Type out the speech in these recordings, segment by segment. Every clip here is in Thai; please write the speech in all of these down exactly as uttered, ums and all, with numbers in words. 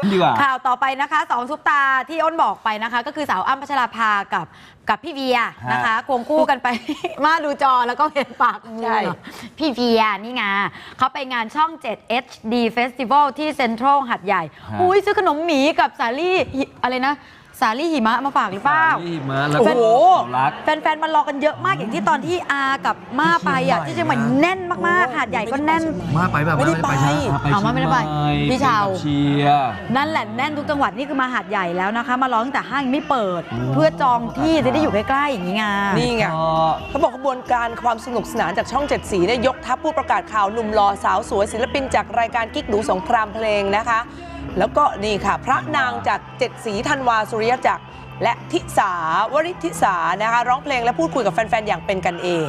ดีกว่าข่าวต่อไปนะคะสองซุปตาที่อ้นบอกไปนะคะก็คือสาวอ้ำพัชราภากับกับพี่เวียนะคะควงคู่กันไป มาดูจอแล้วก็เห็นปากใช่พี่เวียนี่ไงเขาไปงานช่อง เจ็ด เอช ดี Festival ที่เซ็นทรัลหัดใหญ่อุ้ยซื้อขนมหมีกับสาลี่อะไรนะสาลี่หิมะมาฝากหรือเปล่าสาลี่หิมะแล้วก็แฟนๆมารอกันเยอะมากอย่างที่ตอนที่อากับมาไปอ่ะที่เชียงใหม่แน่นมากๆหาดใหญ่ก็แน่นมาไปแบบไม่ได้ไปเอามาไม่ได้ไปพี่ชาวเชียร์นั่นแหละแน่นทุกจังหวัดนี่คือมาหาดใหญ่แล้วนะคะมาร้องแต่ห้างไม่เปิดเพื่อจองที่จะได้อยู่ใกล้ๆอย่างนี้ไงนี่ไงเขาบอกขบวนการความสนุกสนานจากช่องเจ็ดสีเนี่ยยกทัพผู้ประกาศข่าวหนุ่มหล่อสาวสวยศิลปินจากรายการกิ๊กดูสงครามเพลงนะคะแล้วก็นี่ค่ะพระนางจากเจ็ดสีธันวาสุริยจักรและทิสาวริธิสานะคะร้องเพลงและพูดคุยกับแฟนๆอย่างเป็นกันเอง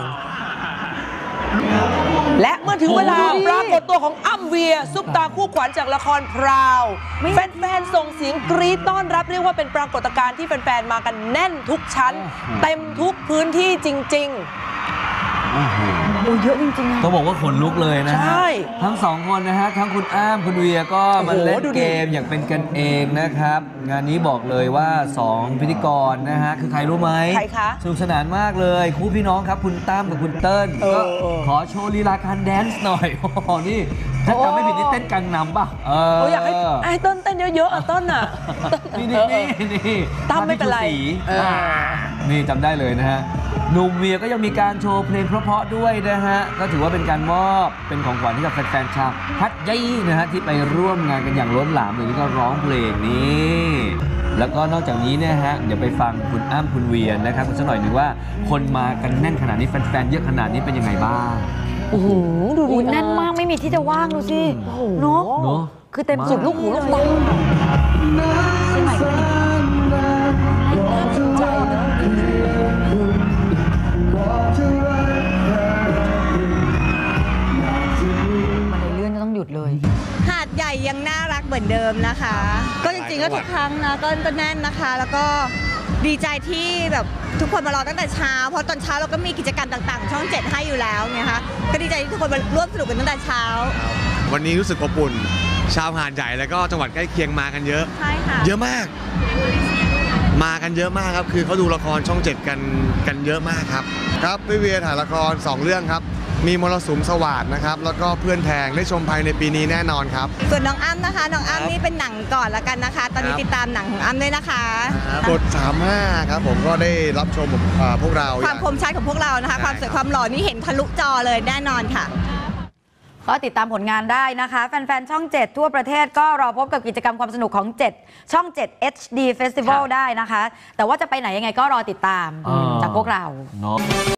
และเมื่อถึงเวลาปรากฏตัวของอ้ำเวียซุปตาคู่ขวัญจากละครพราวแฟนๆส่งเสียงกรี๊ดต้อนรับเรียกว่าเป็นปรากฏการณ์ที่แฟนๆมากันแน่นทุกชั้นเต็มทุกพื้นที่จริงๆโอ้เยอะจริงๆต้องบอกว่าขนลุกเลยนะฮะทั้งสองคนนะฮะทั้งคุณอ้ำคุณเวียก็มาเล่นเกมอย่างเป็นกันเองนะครับงานนี้บอกเลยว่าสองพิธีกรนะฮะคือใครรู้ไหมใครคะสนุกสนานมากเลยคู่พี่น้องครับคุณตั้มกับคุณเติ้ลก็ขอโชว์ลีลาการแดนซ์หน่อยโอ้โหนี่ถ้าจำไม่ผิดนี่เต้นกังนำป่ะเอออยากให้ไอ้ต้นเต้นเยอะๆอ่ะต้นอ่ะนี่นี่นี่ตั้มไม่เป็นไรนี่จำได้เลยนะฮะหนุ่มเวียก็ยังมีการโชว์เพลงเพราะๆด้วยนะฮะก็ถือว่าเป็นการมอบเป็นของขวัญให้กับแฟนๆชาวฮัดยัยนะฮะที่ไปร่วมงานกันอย่างล้นหลามเลยนี่ก็ร้องเพลงนี้แล้วก็นอกจากนี้เนี่ยฮะเดี๋ยวไปฟังคุณอ้ำคุณเวียนะครับกันสักหน่อยหนึ่งว่าคนมากันแน่นขนาดนี้แฟนๆเยอะขนาดนี้เป็นยังไงบ้างโอ้โหดูดิแน่นมากไม่มีที่จะว่างดูสิเนาะเนาะคือเต็มสุดลูกหูลูกตาใช่ไหมใจเนาะเลยหาดใหญ่ยังน่ารักเหมือนเดิมนะคะก็จริงๆก็ทุกครั้งนะก็ก็แน่นนะคะแล้วก็ดีใจที่แบบทุกคนมารอตั้งแต่เช้าเพราะตอนเช้าเราก็มีกิจกรรมต่างๆช่องเจ็ดให้อยู่แล้วไงคะก็ดีใจที่ทุกคนมาร่วมสนุกกันตั้งแต่เช้าวันนี้รู้สึกอบอุ่นชาวหาดใหญ่แล้วก็จังหวัดใกล้เคียงมากันเยอะใช่ค่ะเยอะมากมากันเยอะมากครับคือเขาดูละครช่องเจ็ดกันกันเยอะมากครับครับพี่เวียถ่ายละครสองเรื่องครับมีมรสุมสวัสดนะครับแล้วก็เพื่อนแพงได้ชมภายในปีนี้แน่นอนครับส่วนน้องอ้ำนะคะน้องอ้ำนี่เป็นหนังก่อนแล้วกันนะคะตอนนี้ติดตามหนังของอ้ำด้วยนะคะกดสามห้าครับผมก็ได้รับชมพวกเราความคมชัดของพวกเรานะคะความสวยความหล่อนี่เห็นทะลุจอเลยแน่นอนค่ะก็ติดตามผลงานได้นะคะแฟนๆช่องเจ็ดทั่วประเทศก็รอพบกับกิจกรรมความสนุกของเจ็ดช่องเจ็ด เอช ดี Festival ได้นะคะแต่ว่าจะไปไหนยังไงก็รอติดตามจากพวกเรา